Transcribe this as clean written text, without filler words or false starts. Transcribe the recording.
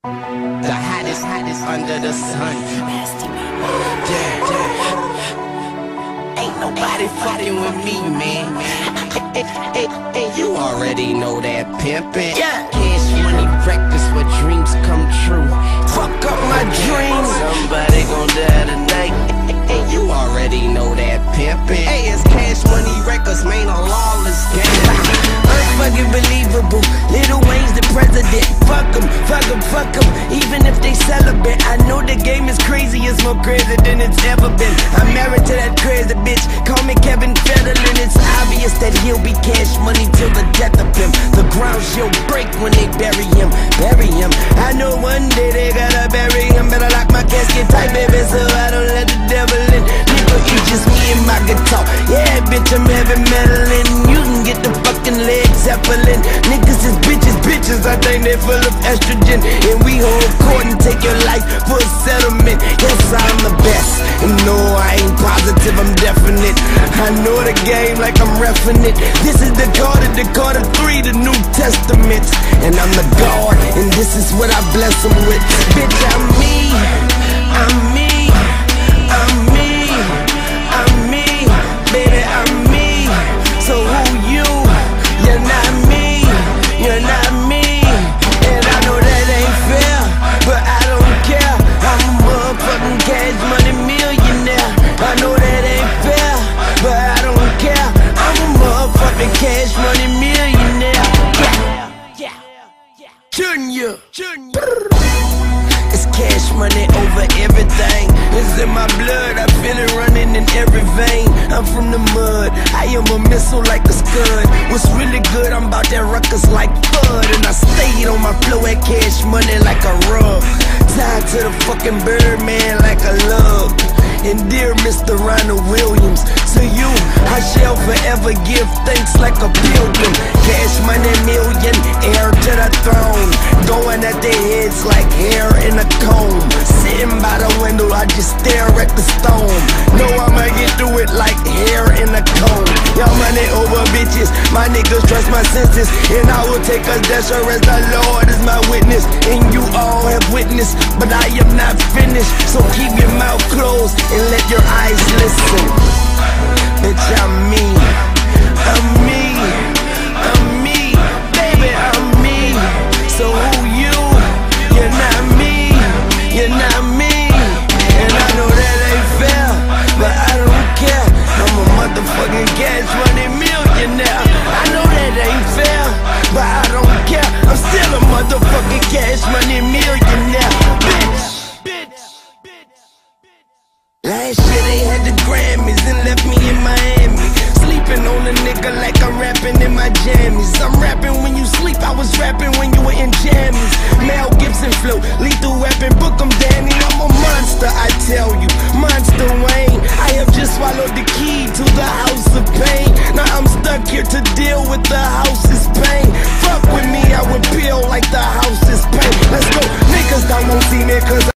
The hottest under the sun. Yeah. Ain't nobody fucking with me, man. Hey, you already know that pimpin'. Yeah. Cash money practice where dreams come true. Fuck up my dreams. Somebody gon' die tonight. Hey, you already know that pimpin'. Hey, it's Cash Money Records, man, a lawless game. Unfucking believable. Lil Wayne's the president. Fuck him, fuck him, fuck him. Even if they celibate, I know the game is crazy. It's more crazy than it's ever been. I'm married to that crazy bitch. Call me Kevin Federline. It's obvious that he'll be Cash Money till the death of him. The ground she'll break when they bury him. Bury him. I know one day they gotta bury him. Better lock my casket tight, baby, so I don't let the devil in. Nigga, it's just me and my guitar. Yeah, bitch, I'm heavy metalin'. You can get the fucking Led Zeppelin. Niggas is bitches, I think they full of estrogen. And we hold court and take your life for a settlement. Yes, I'm the best. And no, I ain't positive, I'm definite. I know the game like I'm reffing it. This is the Carter 3, the New Testament. And I'm the God, and this is what I bless them with. Bitch, I'm me, I'm me, I'm me, I'm me. Baby, I'm me. So who you? You're not me, you're not me. And I know that ain't fair, but I don't care. I'm a motherfucking Cash Money millionaire. I know that ain't fair, but I don't care. I'm a motherfucking Cash Money millionaire. Yeah. Junior. It's Cash Money over everything. It's in my blood, I feel it running in every vein. I'm from the mud, I am a missile like a scud. What's really good, I'm about that ruckus like bud. And I stayed on my flow at Cash Money like a rug. Tied to the fucking Birdman like a lug. And dear Mr. Ronald Williams, to you I shall forever give thanks like a pilgrim. Cash Money million, heir to the throne. Going at their heads like hair in a comb. Sitting by the window, I just stare at the stone. Know I'ma get through it like hair in a comb. Y'all money over bitches, my niggas trust my senses. And I will take us there, sure as the Lord is my witness. And you all have witnessed, but I am not finished. So keep your mouth closed and let your eyes listen. Bitch, I'm me, I'm me, I'm me. Baby, I'm me. So who you? You're not me, you're not me. And I know that ain't fair, but I don't care. I'm a motherfucking Cash Money millionaire. I know that ain't fair, but I don't care. I'm still a motherfucking Cash Money millionaire. Bitch. Last year they had the Grammys and left me in Miami, sleeping on a nigga like I'm rapping in my jammies. I'm rapping when you sleep, I was rapping when you were in jammies. Mel Gibson flow, lethal weapon, book 'em Danny. I'm a monster, I tell you, Monster Wayne. I have just swallowed the key to the house of pain. Now I'm stuck here to deal with the house's pain. Fuck with me, I would peel like the house is pain. Let's go, niggas don't won't see me cause